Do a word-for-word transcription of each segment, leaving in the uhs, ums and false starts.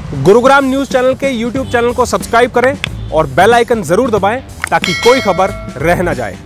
Gurugram news channel के YouTube channel को subscribe करें और बेल आइकन जरूर दबाएं ताकि कोई खबर रह न जाए।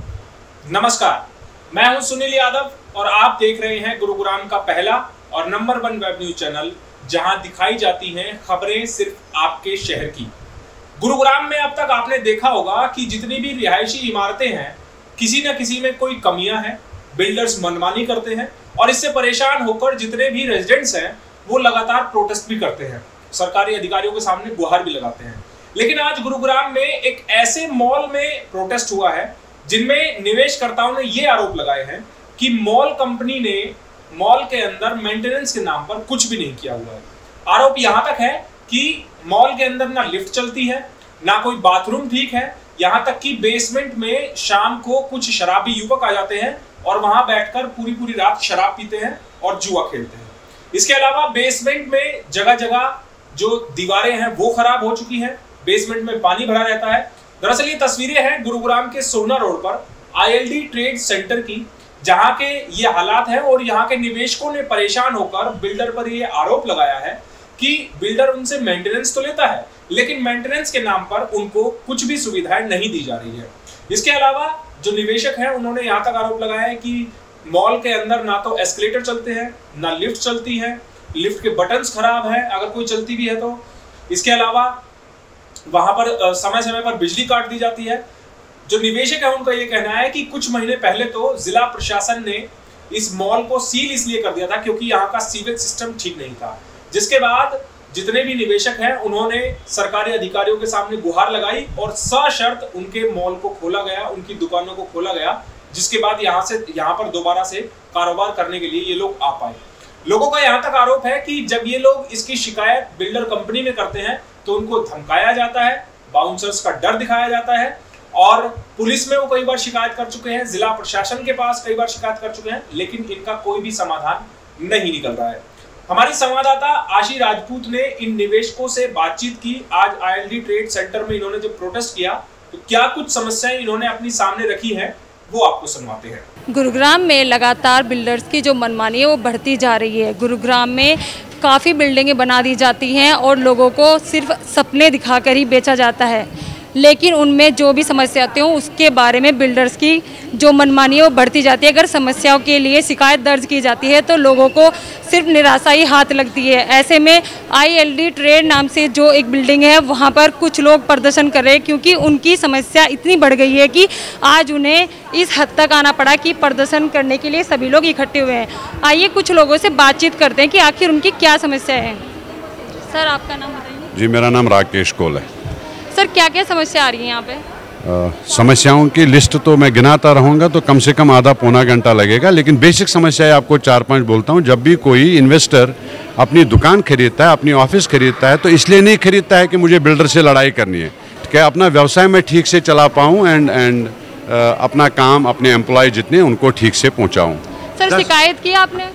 नमस्कार, मैं हूं सुनील यादव और आप देख रहे हैं गुरुग्राम का पहला और number one web news channel, जहां दिखाई जाती हैं खबरें सिर्फ आपके शहर की। गुरुग्राम में अब तक आपने देखा होगा कि जितनी भी रिहायशी इमारतें हैं, किसी न किसी में कोई कमियां हैं, बिल्डर्स मनमानी करते हैं और इससे परेशान होकर जितने भी रेजिडेंट्स हैं वो लगातार प्रोटेस्ट भी करते हैं, सरकारी अधिकारियों के सामने गुहार भी लगाते हैं। लेकिन आज गुरुग्राम में एक ऐसे मॉल में प्रोटेस्ट हुआ है जिनमें निवेशकर्ताओं ने ये आरोप लगाए हैं कि मॉल कंपनी ने मॉल के अंदर मेंटेनेंस के नाम पर कुछ भी नहीं किया हुआ है। आरोप यहां तक है कि मॉल के अंदर ना लिफ्ट चलती है, ना कोई बाथरूम ठीक है, यहां तक कि बेसमेंट में शाम को कुछ शराबी युवक आ जाते हैं और वहां बैठकर पूरी पूरी रात शराब पीते हैं और जुआ खेलते हैं। इसके अलावा बेसमेंट में जगह जगह जो दीवारें हैं वो खराब हो चुकी हैं, बेसमेंट में पानी भरा रहता है। दरअसल ये तस्वीरें हैं गुरुग्राम के सोना रोड पर आईएलडी ट्रेड सेंटर की, जहां के ये हालात हैं और यहां के निवेशकों ने परेशान होकर बिल्डर पर ये आरोप लगाया है कि बिल्डर उनसे मेंटेनेंस तो लेता है लेकिन मेंटेनेंस के नाम पर उनको कुछ भी सुविधाएं नहीं दी जा रही है। इसके अलावा जो निवेशक हैं उन्होंने यहां तक आरोप लगाया है कि मॉल के अंदर ना तो एस्केलेटर चलते हैं, ना लिफ्ट चलती है, लिफ्ट के बटन्स खराब हैं अगर कोई चलती भी है तो। इसके अलावा वहां पर समय समय पर बिजली काट दी जाती है। जो निवेशक है उनका ये कहना है कि कुछ महीने पहले तो जिला प्रशासन ने इस मॉल को सील इसलिए कर दिया था क्योंकि यहाँ का सीवेज सिस्टम ठीक नहीं था, जिसके बाद जितने भी निवेशक हैं उन्होंने सरकारी अधिकारियों के सामने गुहार लगाई और सशर्त उनके मॉल को खोला गया, उनकी दुकानों को खोला गया, जिसके बाद यहाँ से यहाँ पर दोबारा से कारोबार करने के लिए ये लोग आ पाए। लोगों का यहाँ तक आरोप है कि जब ये लोग इसकी शिकायत बिल्डर कंपनी में करते हैं तो उनको धमकाया जाता है, बाउंसर्स का डर दिखाया जाता है और पुलिस में वो कई बार शिकायत कर चुके हैं, जिला प्रशासन के पास कई बार शिकायत कर चुके हैं, लेकिन इनका कोई भी समाधान नहीं निकल रहा है। हमारी संवाददाता आशी राजपूत ने इन निवेशकों से बातचीत की। आज आईएलडी ट्रेड सेंटर में इन्होंने जब प्रोटेस्ट किया तो क्या कुछ समस्याएं इन्होंने अपनी सामने रखी हैं वो आपको सुनवाते हैं। गुरुग्राम में लगातार बिल्डर्स की जो मनमानी है वो बढ़ती जा रही है। गुरुग्राम में काफ़ी बिल्डिंगें बना दी जाती हैं और लोगों को सिर्फ सपने दिखाकर ही बेचा जाता है, लेकिन उनमें जो भी समस्या आती हो उसके बारे में बिल्डर्स की जो मनमानी है वो बढ़ती जाती है। अगर समस्याओं के लिए शिकायत दर्ज की जाती है तो लोगों को सिर्फ निराशा ही हाथ लगती है। ऐसे में आईएलडी ट्रेड नाम से जो एक बिल्डिंग है वहाँ पर कुछ लोग प्रदर्शन कर रहे हैं क्योंकि उनकी समस्या इतनी बढ़ गई है कि आज उन्हें इस हद तक आना पड़ा कि प्रदर्शन करने के लिए सभी लोग इकट्ठे हुए हैं। आइए कुछ लोगों से बातचीत करते हैं कि आखिर उनकी क्या समस्या है। सर, आपका नाम बताइए। जी, मेरा नाम राकेश कोल है। सर, क्या क्या समस्या आ रही है यहाँ पे? आ, समस्याओं की लिस्ट तो मैं गिनाता रहूँगा तो कम से कम आधा पौना घंटा लगेगा, लेकिन बेसिक समस्याएं आपको चार पांच बोलता हूँ। जब भी कोई इन्वेस्टर अपनी दुकान खरीदता है, अपनी ऑफिस खरीदता है तो इसलिए नहीं खरीदता है कि मुझे बिल्डर से लड़ाई करनी है, क्या अपना व्यवसाय मैं ठीक से चला पाऊँ एंड एंड अपना काम, अपने एम्प्लॉय जितने उनको ठीक से पहुँचाऊँ। सर, शिकायत की आपने?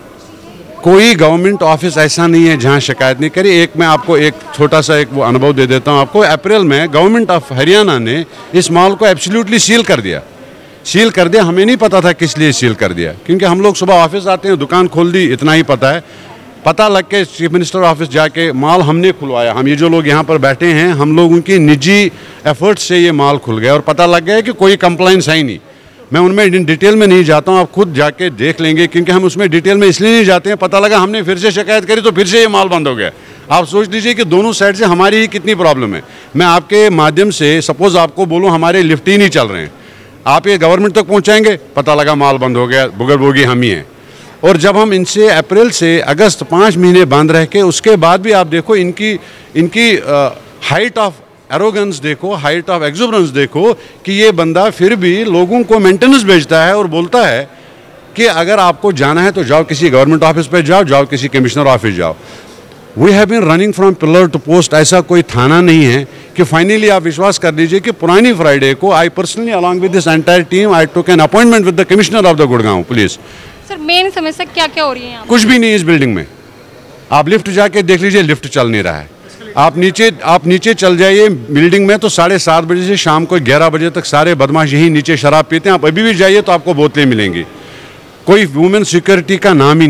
कोई गवर्नमेंट ऑफिस ऐसा नहीं है जहां शिकायत नहीं करी। एक मैं आपको एक छोटा सा एक वो अनुभव दे देता हूं आपको। अप्रैल में गवर्नमेंट ऑफ हरियाणा ने इस मॉल को एब्सोल्युटली सील कर दिया सील कर दिया हमें नहीं पता था किस लिए सील कर दिया, क्योंकि हम लोग सुबह ऑफिस आते हैं, दुकान खोल दी, इतना ही पता है। पता लग के चीफ मिनिस्टर ऑफिस जाके मॉल हमने खुलवाया। हम ये जो लोग यहाँ पर बैठे हैं, हम लोग उनकी निजी एफर्ट से ये मॉल खुल गया और पता लग गया कि कोई कंप्लेंट्स है नहीं। मैं उनमें डिटेल में नहीं जाता हूँ, आप खुद जाके देख लेंगे, क्योंकि हम उसमें डिटेल में इसलिए नहीं जाते हैं। पता लगा हमने फिर से शिकायत करी तो फिर से ये माल बंद हो गया। आप सोच लीजिए कि दोनों साइड से हमारी ही कितनी प्रॉब्लम है। मैं आपके माध्यम से सपोज आपको बोलूँ हमारे लिफ्ट ही नहीं चल रहे हैं, आप ये गवर्नमेंट तक पहुँचाएंगे, पता लगा माल बंद हो गया, बुगर बोगी हम ही हैं। और जब हम इनसे अप्रैल से अगस्त पाँच महीने बंद रह के उसके बाद भी आप देखो इनकी इनकी हाइट ऑफ एरोगेंस देखो, हाइट ऑफ एक्सुबरेंस देखो कि ये बंदा फिर भी लोगों को मेंटेनेंस भेजता है और बोलता है कि अगर आपको जाना है तो जाओ किसी गवर्नमेंट ऑफिस पे जाओ, जाओ किसी कमिश्नर ऑफिस जाओ। We have been running from pillar to post. ऐसा कोई थाना नहीं है कि फाइनली आप विश्वास कर लीजिए कि पुरानी फ्राइडे को I personally along with this entire team I took an appointment with the commissioner of the Gurgaon police. Sir, main समस्या क्या क्या हो रही है यहाँ? कुछ भी नहीं इस बिल्डिंग में। आप लिफ्ट जाके देख लीजिए, लिफ्ट चल नहीं रहा है। आप नीचे आप नीचे चल जाइए बिल्डिंग में तो साढ़े सात बजे से शाम को ग्यारह बजे तक सारे बदमाश यहीं नीचे शराब पीते हैं। आप अभी भी जाइए तो आपको बोतलें मिलेंगी। कोई वुमेन सिक्योरिटी का नाम ही नहीं है।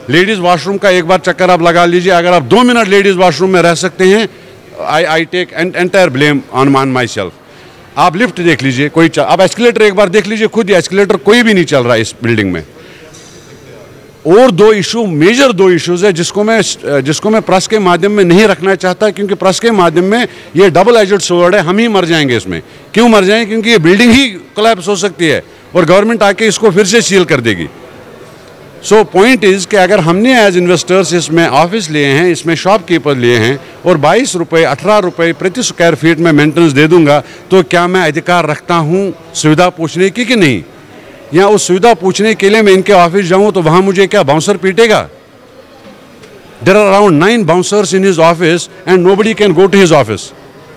लेडीज़ वॉशरूम का एक बार चक्कर आप लगा लीजिए, अगर आप दो मिनट लेडीज़ वॉशरूम में रह सकते हैं, I I take entire blame on man my self. आप लिफ्ट देख लीजिए, कोई आप एस्केलेटर एक बार देख लीजिए खुद, एस्केलेटर कोई भी नहीं चल रहा है इस बिल्डिंग में। और दो इशू, मेजर दो इश्यूज है जिसको मैं जिसको मैं प्रेस के माध्यम में नहीं रखना चाहता, क्योंकि प्रेस के माध्यम में ये डबल एजेड स्वॉर्ड है, हम ही मर जाएंगे इसमें। क्यों मर जाएंगे? क्योंकि ये बिल्डिंग ही कोलैप्स हो सकती है और गवर्नमेंट आके इसको फिर से सील कर देगी। सो पॉइंट इज़ कि अगर हमने एज इन्वेस्टर्स इसमें ऑफिस लिए हैं, इसमें शॉपकीपर लिए हैं और बाईस रुपये अठारह रुपये प्रति स्क्वायर फीट में मेंटेनेंस दे दूंगा, तो क्या मैं अधिकार रखता हूँ सुविधा पूछने की कि नहीं? या उस सुविधा पूछने के लिए मैं इनके ऑफिस जाऊँ तो वहाँ मुझे क्या बाउंसर पीटेगा? There are around nine bouncers in his office and nobody can go to his office.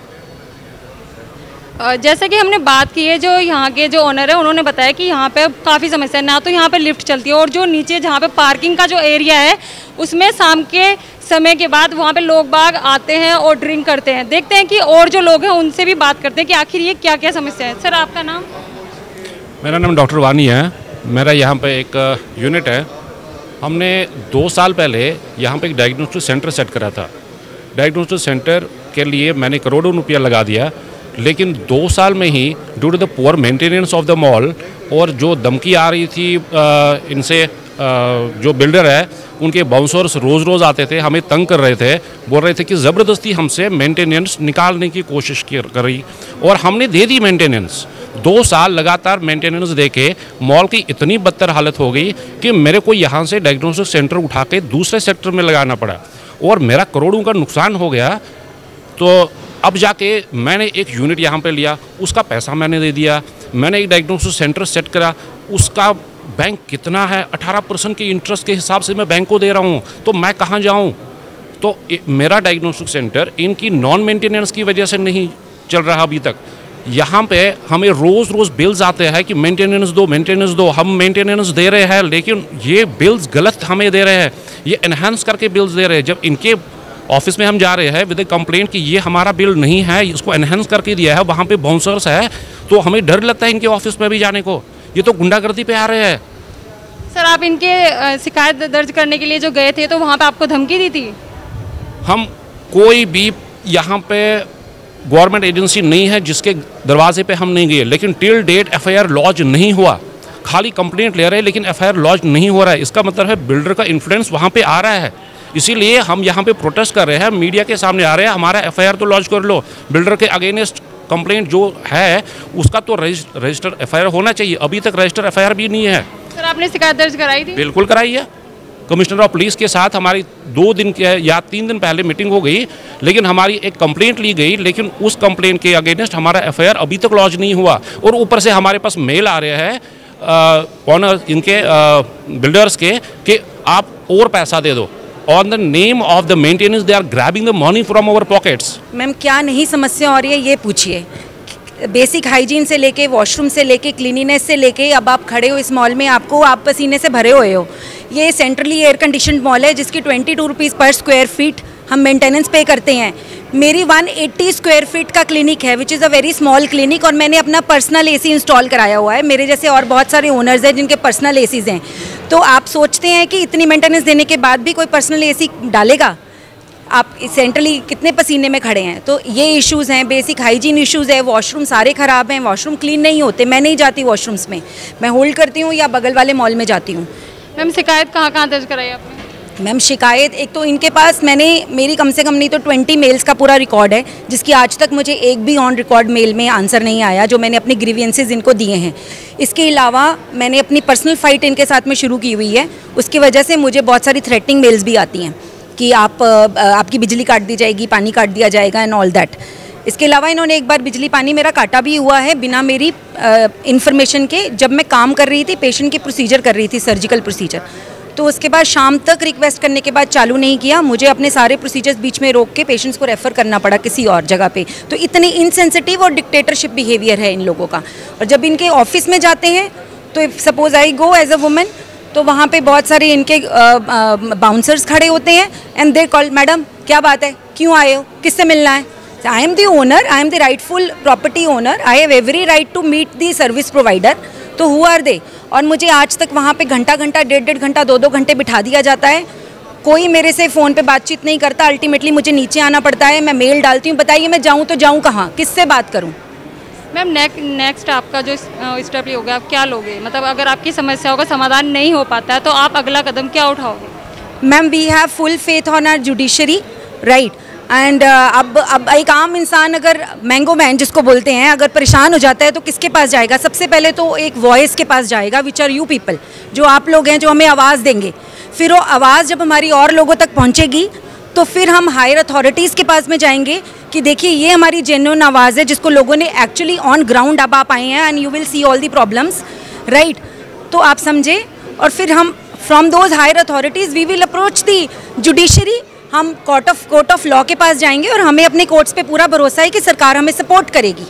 जैसे कि हमने बात की है, जो यहाँ के जो ओनर है उन्होंने बताया कि यहाँ पे काफ़ी समस्या है, ना तो यहाँ पे लिफ्ट चलती है और जो नीचे जहाँ पे पार्किंग का जो एरिया है उसमें शाम के समय के बाद वहाँ पे लोग बाग आते हैं और ड्रिंक करते हैं। देखते हैं कि और जो लोग हैं उनसे भी बात करते हैं कि आखिर ये क्या क्या समस्या है। सर, आपका नाम? मेरा नाम डॉक्टर वानी है। मेरा यहाँ पे एक यूनिट है। हमने दो साल पहले यहाँ पे एक डायग्नोस्टिक सेंटर सेट करा था। डायग्नोस्टिक सेंटर के लिए मैंने करोड़ों रुपया लगा दिया, लेकिन दो साल में ही due to the poor maintenance of the mall और जो धमकी आ रही थी आ, इनसे आ, जो बिल्डर है उनके बाउंसर्स रोज़ रोज़ आते थे, हमें तंग कर रहे थे, बोल रहे थे कि ज़बरदस्ती हमसे मेंटेनेंस निकालने की कोशिश कर रही और हमने दे दी मेंटेनेंस। दो साल लगातार मेंटेनेंस दे के मॉल की इतनी बदतर हालत हो गई कि मेरे को यहाँ से डायग्नोस्टिक सेंटर उठा के दूसरे सेक्टर में लगाना पड़ा और मेरा करोड़ों का नुकसान हो गया। तो अब जाके मैंने एक यूनिट यहाँ पे लिया, उसका पैसा मैंने दे दिया। मैंने एक डायग्नोस्टिक सेंटर सेट करा, उसका बैंक कितना है, अठारह परसेंट के इंटरेस्ट के हिसाब से मैं बैंक को दे रहा हूँ, तो मैं कहाँ जाऊँ? तो मेरा डायग्नोस्टिक सेंटर इनकी नॉन मेंटेनेंस की वजह से नहीं चल रहा अभी तक। यहाँ पे हमें रोज़ रोज़ बिल्स आते हैं कि मेंटेनेंस दो मेंटेनेंस दो, हम मेंटेनेंस दे रहे हैं लेकिन ये बिल्स गलत हमें दे रहे हैं, ये एनहांस करके बिल्स दे रहे हैं। जब इनके ऑफिस में हम जा रहे हैं विद कंप्लेंट कि ये हमारा बिल नहीं है, इसको एनहांस करके दिया है, वहाँ पे बाउंसर्स है, तो हमें डर लगता है इनके ऑफिस में भी जाने को। ये तो गुंडागर्दी पे आ रहे हैं। सर, आप इनके शिकायत दर्ज करने के लिए जो गए थे तो वहाँ पे आपको धमकी दी थी? हम कोई भी यहाँ पे गवर्नमेंट एजेंसी नहीं है जिसके दरवाजे पे हम नहीं गए, लेकिन टिल डेट एफआईआर लॉन्च नहीं हुआ। खाली कंप्लेंट ले रहे हैं लेकिन एफआईआर लॉन्च नहीं हो रहा है। इसका मतलब है बिल्डर का इन्फ्लुएंस वहाँ पे आ रहा है, इसीलिए हम यहाँ पे प्रोटेस्ट कर रहे हैं, मीडिया के सामने आ रहे हैं, हमारा एफआईआर तो लॉन्च कर लो। बिल्डर के अगेंस्ट कंप्लेंट जो है उसका तो रजिस्टर एफआईआर होना चाहिए, अभी तक रजिस्टर एफआईआर भी नहीं है। सर, आपने शिकायत दर्ज कराई थी? बिल्कुल कराई है। कमिश्नर ऑफ पुलिस के साथ हमारी दो दिन के या तीन दिन पहले मीटिंग हो गई, लेकिन हमारी एक कंप्लेंट ली गई, लेकिन उस कंप्लेंट के अगेंस्ट हमारा एफआईआर अभी तक लॉन्च नहीं हुआ। और ऊपर से हमारे पास मेल आ रहे हैं ऑनर इनके बिल्डर्स के कि आप और पैसा दे दो। On the name of the maintenance they are grabbing the money from our pockets. Ma'am, क्या नहीं समस्या हो रही है ये पूछिए। बेसिक हाइजीन से लेके, वॉशरूम से लेके, क्लीनिनेस से लेके, अब आप खड़े हो इस मॉल में, आपको आप पसीने से भरे हुए हो। ये सेंट्रली एयर कंडीशन मॉल है जिसकी twenty two rupees per square feet हम मेंटेनेंस पे करते हैं। मेरी वन एट्टी स्क्वायर फीट का क्लिनिक है which is a very small clinic, और मैंने अपना पर्सनल एसी इंस्टॉल कराया हुआ है। मेरे जैसे और बहुत सारे ओनर्स हैं जिनके पर्सनल एसीज़ हैं। तो आप सोचते हैं कि इतनी मेंटेनेंस देने के बाद भी कोई पर्सनल एसी डालेगा? आप सेंट्रली कितने पसीने में खड़े हैं। तो ये इश्यूज़ हैं, बेसिक हाइजीन इश्यूज़ है। वॉशरूम सारे ख़राब हैं, वॉशरूम क्लीन नहीं होते। मैं नहीं जाती वॉशरूम्स में, मैं होल्ड करती हूँ या बगल वाले मॉल में जाती हूँ। मैम, शिकायत कहाँ कहाँ दर्ज कराई आपने? मैम, शिकायत एक तो इनके पास मैंने मेरी कम से कम नहीं तो ट्वेंटी मेल्स का पूरा रिकॉर्ड है, जिसकी आज तक मुझे एक भी ऑन रिकॉर्ड मेल में आंसर नहीं आया जो मैंने अपनी ग्रीवियंसेस इनको दिए हैं। इसके अलावा मैंने अपनी पर्सनल फ़ाइट इनके साथ में शुरू की हुई है, उसकी वजह से मुझे बहुत सारी थ्रेटनिंग मेल्स भी आती हैं कि आप आपकी बिजली काट दी जाएगी, पानी काट दिया जाएगा एंड ऑल दैट। इसके अलावा इन्होंने एक बार बिजली पानी मेरा काटा भी हुआ है बिना मेरी इन्फॉर्मेशन के, जब मैं काम कर रही थी, पेशेंट की प्रोसीजर कर रही थी, सर्जिकल प्रोसीजर। तो उसके बाद शाम तक रिक्वेस्ट करने के बाद चालू नहीं किया, मुझे अपने सारे प्रोसीजर्स बीच में रोक के पेशेंट्स को रेफ़र करना पड़ा किसी और जगह पे। तो इतनी इनसेंसिटिव और डिक्टेटरशिप बिहेवियर है इन लोगों का। और जब इनके ऑफिस में जाते हैं तो if suppose I go as a women, तो वहाँ पे बहुत सारे इनके बाउंसर्स खड़े होते हैं एंड दे कॉल, मैडम क्या बात है, क्यों आए हो, किससे मिलना है? I am the owner, I am the rightful property owner, I have every right to meet the service provider. तो हु आर दे? और मुझे आज तक वहाँ पे घंटा घंटा डेढ़ डेढ़ घंटा दो दो घंटे बिठा दिया जाता है, कोई मेरे से फ़ोन पे बातचीत नहीं करता। अल्टीमेटली मुझे नीचे आना पड़ता है, मैं मेल डालती हूँ, बताइए मैं जाऊँ तो जाऊँ कहाँ, किससे बात करूँ? मैम नेक, नेक्स्ट आपका जो स्टेप ये होगा, आप क्या लोगे? मतलब अगर आपकी समस्याओं का समाधान नहीं हो पाता है तो आप अगला कदम क्या उठाओगे? Ma'am we have full faith on our judiciary, right. And अब अब एक आम इंसान अगर मैंगो मैन जिसको बोलते हैं, अगर परेशान हो जाता है तो किसके पास जाएगा? सबसे पहले तो एक वॉइस के पास जाएगा, विच आर यू पीपल, जो आप लोग हैं जो हमें आवाज़ देंगे। फिर वो आवाज़ जब हमारी और लोगों तक पहुंचेगी तो फिर हम हायर अथॉरिटीज़ के पास में जाएंगे कि देखिए ये हमारी जेन्युइन आवाज़ है जिसको लोगों ने एक्चुअली ऑन ग्राउंड अब आप आए हैं and you will see all the problems, right. तो आप समझे, और फिर हम from those higher authorities we will approach the judiciary. हम court of court of law के पास जाएंगे और हमें अपने कोर्ट्स पे पूरा भरोसा है कि सरकार हमें सपोर्ट करेगी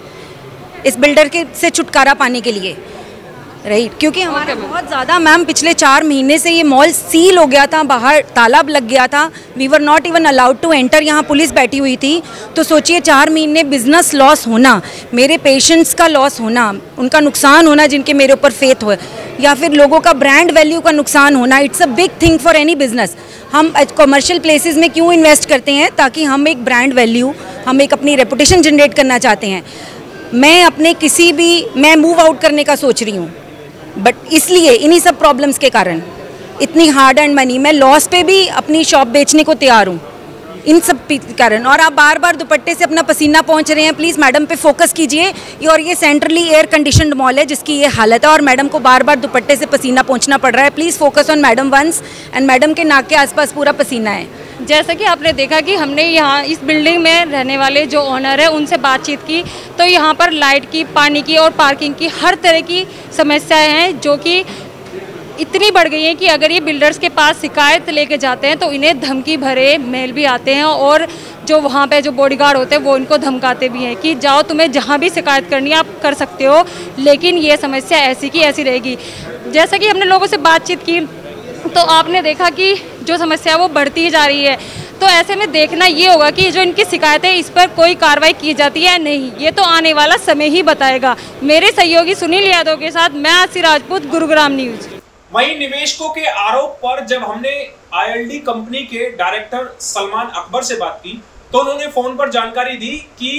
इस बिल्डर के से छुटकारा पाने के लिए, राइट। क्योंकि हमारे बहुत ज़्यादा मैम पिछले चार महीने से ये मॉल सील हो गया था, बाहर ताला लग गया था, we were not even allowed to enter, यहाँ पुलिस बैठी हुई थी। तो सोचिए चार महीने बिजनेस लॉस होना, मेरे पेशेंट्स का लॉस होना, उनका नुकसान होना जिनके मेरे ऊपर फेथ हो, या फिर लोगों का ब्रांड वैल्यू का नुकसान होना, it's a big thing for any business. हम कमर्शियल प्लेसेस में क्यों इन्वेस्ट करते हैं? ताकि हम एक ब्रांड वैल्यू, हम एक अपनी रेपुटेशन जनरेट करना चाहते हैं। मैं अपने किसी भी, मैं मूव आउट करने का सोच रही हूँ, बट इसलिए इन्हीं सब प्रॉब्लम्स के कारण, इतनी हार्ड एंड मनी, मैं लॉस पे भी अपनी शॉप बेचने को तैयार हूँ इन सब कारण। और आप बार बार दुपट्टे से अपना पसीना पहुँच रहे हैं, प्लीज़ मैडम पे फोकस कीजिए। और ये सेंट्रली एयर कंडीशनड मॉल है जिसकी ये हालत है, और मैडम को बार बार दुपट्टे से पसीना पहुँचना पड़ रहा है। Please focus on madam once, and madam के नाक के आसपास पूरा पसीना है। जैसा कि आपने देखा कि हमने यहाँ इस बिल्डिंग में रहने वाले जो ओनर है उनसे बातचीत की, तो यहाँ पर लाइट की, पानी की और पार्किंग की हर तरह की समस्याएं हैं जो कि इतनी बढ़ गई हैं कि अगर ये बिल्डर्स के पास शिकायत लेके जाते हैं तो इन्हें धमकी भरे मेल भी आते हैं, और जो वहाँ पे जो बॉडीगार्ड होते हैं वो इनको धमकाते भी हैं कि जाओ, तुम्हें जहाँ भी शिकायत करनी है आप कर सकते हो, लेकिन ये समस्या ऐसी की ऐसी रहेगी। जैसा कि हमने लोगों से बातचीत की तो आपने देखा कि जो समस्या वो बढ़ती जा रही है। तो ऐसे में देखना ये होगा कि जो इनकी शिकायत है इस पर कोई कार्रवाई की जाती है या नहीं, ये तो आने वाला समय ही बताएगा। मेरे सहयोगी सुनील यादव के साथ मैं आसी राजपूत, गुरुग्राम न्यूज। वहीं निवेशकों के आरोप पर जब हमने आईएलडी कंपनी के डायरेक्टर सलमान अकबर से बात की तो उन्होंने फोन पर जानकारी दी कि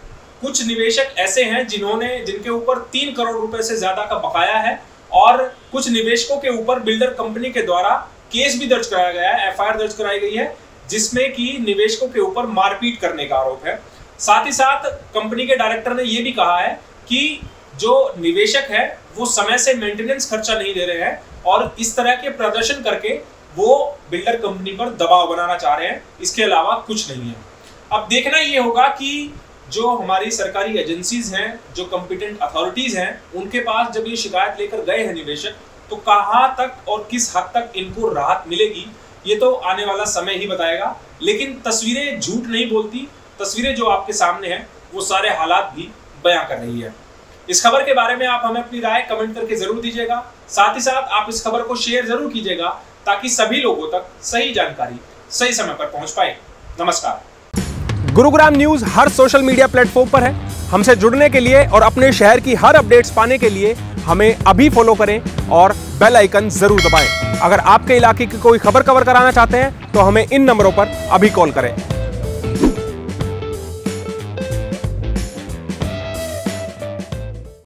कुछ निवेशक ऐसे हैं जिन्होंने जिनके ऊपर तीन करोड़ रुपए से ज्यादा का बकाया है, और कुछ निवेशकों के ऊपर बिल्डर कंपनी के द्वारा केस भी दर्ज कराया गया है, एफआईआर दर्ज कराई गई है, जिसमें कि निवेशकों के ऊपर मारपीट करने का आरोप है। साथ ही साथ कंपनी के डायरेक्टर ने यह भी कहा है कि जो निवेशक है वो समय से मेंटेनेंस खर्चा नहीं दे रहे हैं और इस तरह के प्रदर्शन करके वो बिल्डर कंपनी पर दबाव बनाना चाह रहे हैं, इसके अलावा कुछ नहीं है। अब देखना ये होगा कि जो हमारी सरकारी एजेंसीज हैं, जो कॉम्पिटेंट अथॉरिटीज हैं, उनके पास जब ये शिकायत लेकर गए हैं निवेशक, तो कहां तक और किस हद तक इनको राहत मिलेगी ये तो आने वाला समय ही बताएगा। लेकिन तस्वीरें झूठ नहीं बोलती, तस्वीरें जो आपके सामने हैं वो सारे हालात भी बयां कर रही है। इस खबर के बारे में आप हमें अपनी राय कमेंट करके जरूर दीजिएगा। साथ ही साथ आप इस खबर को शेयर जरूर कीजिएगा ताकि सभी लोगों तक सही जानकारी सही समय पर पहुंच पाए। नमस्कार। गुरुग्राम न्यूज हर सोशल मीडिया प्लेटफॉर्म पर है। हमसे जुड़ने के लिए और अपने शहर की हर अपडेट्स पाने के लिए हमें अभी फॉलो करें और बेल आइकन जरूर दबाएं। अगर आपके इलाके की कोई खबर कवर कराना चाहते हैं तो हमें इन नंबरों पर अभी कॉल करें।